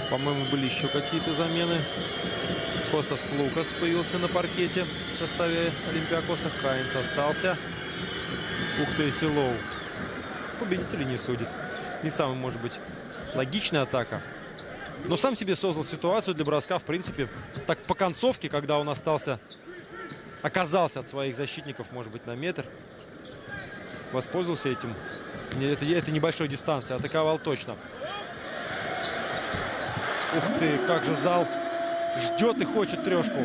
По-моему, были еще какие-то замены. Костас Лукас появился на паркете в составе Олимпиакоса. Хайнс остался. Ух ты, Силоу. Победители не судит. Не самая, может быть, логичная атака. Но сам себе создал ситуацию для броска, в принципе. Так по концовке, когда он оказался от своих защитников, может быть, на метр. Воспользовался этим. Это небольшой дистанции. Атаковал точно. Ух ты, как же зал ждет и хочет трешку.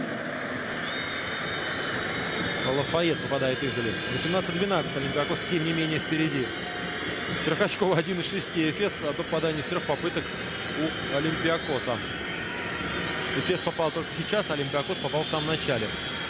Лафайет попадает издали. 18-12. Олимпиакос, тем не менее, впереди. Трехочковый 1 из 6 Эфес. Одно попадание с 3 попыток у Олимпиакоса. Эфес попал только сейчас, а Олимпиакос попал в самом начале.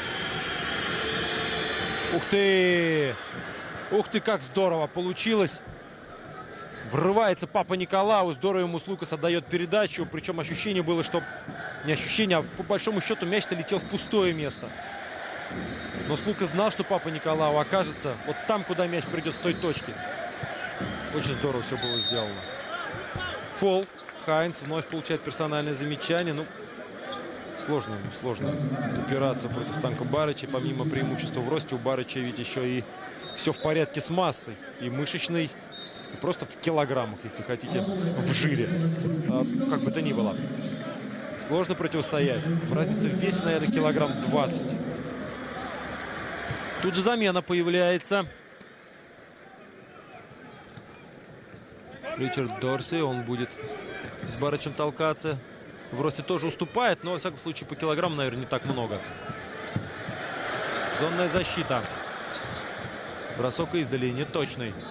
Ух ты! Ух ты, как здорово получилось! Врывается Папа Николау. Здорово ему Лукас отдает передачу. Причем ощущение было, что... Не ощущение, а по большому счету мяч-то летел в пустое место. Но Лукас знал, что Папа Николау окажется вот там, куда мяч придет, в той точке. Очень здорово все было сделано. Фол. Хайнс вновь получает персональное замечание. Ну, сложно упираться против Станка Барыча. Помимо преимущества в росте, у Барыча ведь еще и все в порядке с массой. И мышечной, и просто в килограммах, если хотите, в жире. Как бы то ни было. Сложно противостоять. Разница в весе, наверное, килограмм 20. Тут же замена появляется. Ричард Дорси, он будет с Барычем толкаться. В росте тоже уступает, но, во всяком случае, по килограмму, наверное, не так много. Зонная защита. Бросок издали, неточный.